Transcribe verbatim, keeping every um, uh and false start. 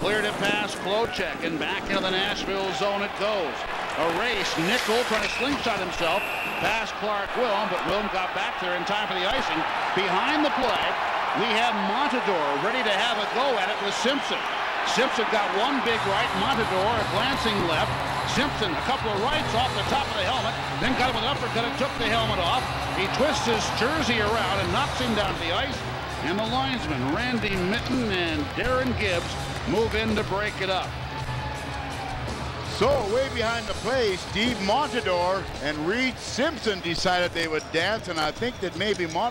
Cleared it past Klocek, and back into the Nashville zone it goes. A race. Nickel trying to slingshot himself past Clark Wilm, but Wilm got back there in time for the icing. Behind the play, we have Montador ready to have a go at it with Simpson. Simpson got one big right, Montador a glancing left. Simpson a couple of rights off the top of the helmet, then got him with an uppercut and took the helmet off. He twists his jersey around and knocks him down to the ice. And the linesmen, Randy Mitten and Darren Gibbs, move in to break it up. So way behind the play, Steve Montador and Reed Simpson decided they would dance, and I think that maybe Montador